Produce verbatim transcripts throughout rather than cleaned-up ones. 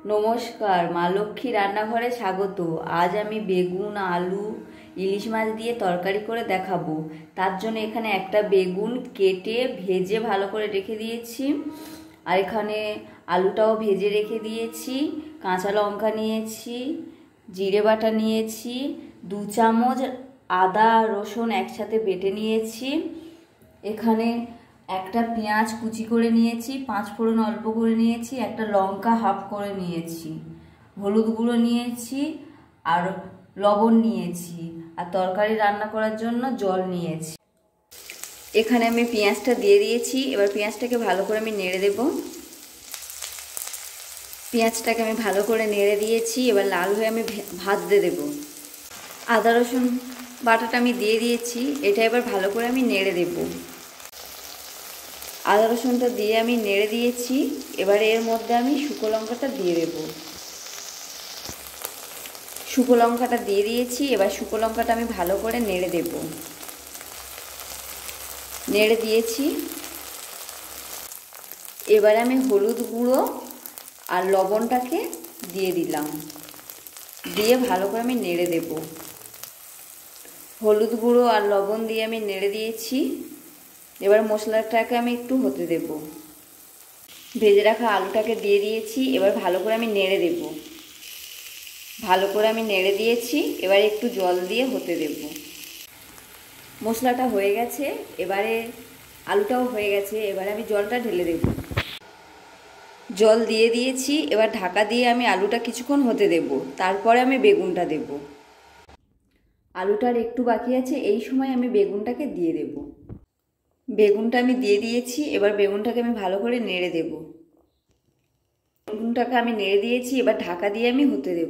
নমস্কার, মা লক্ষ্মী রান্নাঘরে স্বাগত। আজ আমি বেগুন, আলু, ইলিশ মাছ দিয়ে তরকারি করে দেখাবো। তার জন্য এখানে একটা বেগুন কেটে ভেজে ভালো করে রেখে দিয়েছি, আর এখানে আলুটাও ভেজে রেখে দিয়েছি। কাঁচা লঙ্কা নিয়েছি, জিরে বাটা নিয়েছি, দু চামচ আদা রসুন একসাথে বেটে নিয়েছি। এখানে একটা পেঁয়াজ কুচি করে নিয়েছি, পাঁচ ফোড়ন অল্প করে নিয়েছি, একটা লঙ্কা হাফ করে নিয়েছি, হলুদ গুঁড়ো নিয়েছি আর লবণ নিয়েছি, আর তরকারি রান্না করার জন্য জল নিয়েছি। এখানে আমি পেঁয়াজটা দিয়ে দিয়েছি। এবার পেঁয়াজটাকে ভালো করে আমি নেড়ে দেব। পেঁয়াজটাকে আমি ভালো করে নেড়ে দিয়েছি। এবার লাল হয়ে আমি ভাজতে দেব। আদা রসুন বাটাটা আমি দিয়ে দিয়েছি, এটা এবার ভালো করে আমি নেড়ে দেব। আদা রসুনটা দিয়ে আমি নেড়ে দিয়েছি। এবার এর মধ্যে আমি শুকনো লঙ্কাটা দিয়ে দেব। শুকনো লঙ্কাটা দিয়ে দিয়েছি। এবার শুকনো লঙ্কাটা আমি ভালো করে নেড়ে দেব। নেড়ে দিয়েছি। এবার আমি হলুদ গুঁড়ো আর লবণটাকে দিয়ে দিলাম, দিয়ে ভালো করে আমি নেড়ে দেব। হলুদ গুঁড়ো আর লবণ দিয়ে আমি নেড়ে দিয়েছি। এবার মশলাটাকে আমি একটু হতে দেব। ভেজে রাখা আলুটাকে দিয়ে দিয়েছি। এবার ভালো করে আমি নেড়ে দেব। ভালো করে আমি নেড়ে দিয়েছি। এবার একটু জল দিয়ে হতে দেব। মশলাটা হয়ে গেছে, এবারে আলুটাও হয়ে গেছে। এবারে আমি জলটা ঢেলে দেব। জল দিয়ে দিয়েছি। এবার ঢাকা দিয়ে আমি আলুটা কিছুক্ষণ হতে দেব। তারপরে আমি বেগুনটা দেব। আলুটার একটু বাকি আছে, এই সময় আমি বেগুনটাকে দিয়ে দেব। বেগুনটা আমি দিয়ে দিয়েছি। এবার বেগুনটাকে আমি ভালো করে নেড়ে দেব। বেগুনটাকে আমি নেড়ে দিয়েছি। এবার ঢাকা দিয়ে আমি হতে দেব।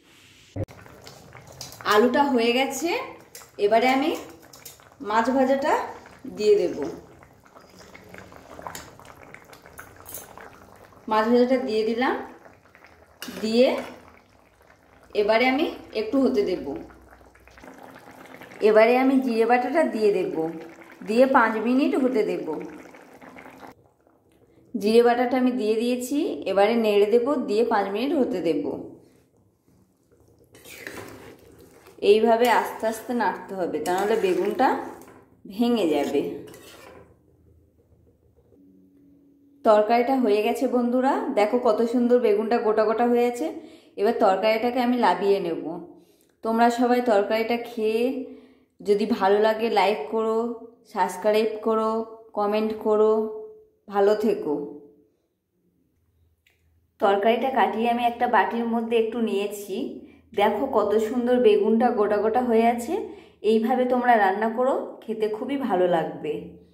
আলুটা হয়ে গেছে। এবারে আমি মাছ ভাজাটা দিয়ে দেব। মাছ ভাজাটা দিয়ে দিলাম। দিয়ে এবারে আমি একটু হতে দেব। এবারে আমি জিরে বাটাটা দিয়ে দেব। দিয়ে পাঁচ মিনিট হতে দেব। জিরে বাটাটা আমি দিয়ে দিয়েছি। এবারে নেড়ে দেব, দিয়ে পাঁচ মিনিট হতে দেব। এইভাবে আস্তে আস্তে নাড়তে হবে, তা নাহলে বেগুনটা ভেঙে যাবে। তরকারিটা হয়ে গেছে বন্ধুরা, দেখো কত সুন্দর বেগুনটা গোটা গোটা হয়ে আছে। এবার তরকারিটাকে আমি নামিয়ে নেব। তোমরা সবাই তরকারিটা খেয়ে যদি ভালো লাগে লাইক করো, সাবস্ক্রাইব করো, কমেন্ট করো। ভালো থেকো। তরকারিটা কাটিয়ে আমি একটা বাটির মধ্যে একটু নিয়েছি। দেখো কত সুন্দর বেগুনটা গোটা গোটা হয়ে আছে। এইভাবে তোমরা রান্না করো, খেতে খুবই ভালো লাগবে।